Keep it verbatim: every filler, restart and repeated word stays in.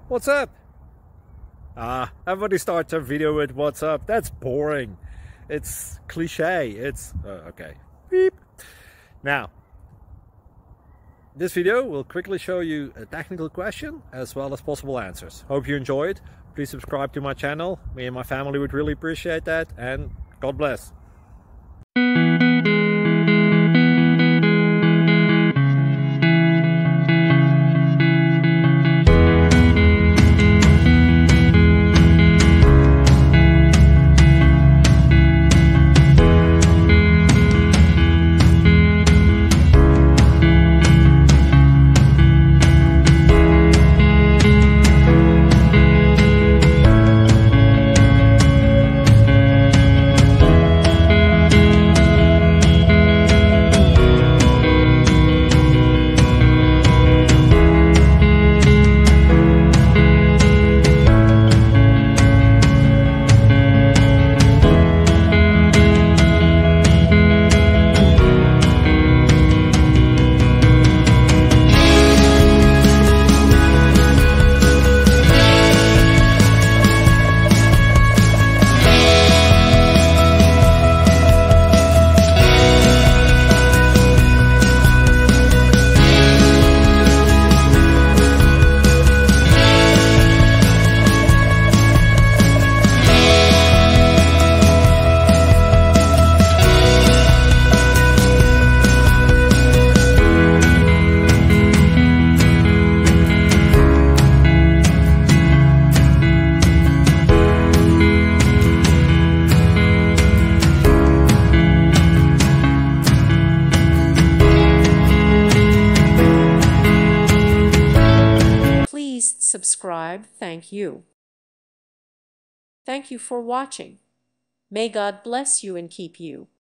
What's up? Ah, everybody starts a video with what's up. That's boring. It's cliche. It's uh, okay. Beep. Now, this video will quickly show you a technical question as well as possible answers. Hope you enjoyed. Please subscribe to my channel. Me and my family would really appreciate that, and God bless. Subscribe. Thank you. Thank you for watching. May God bless you and keep you.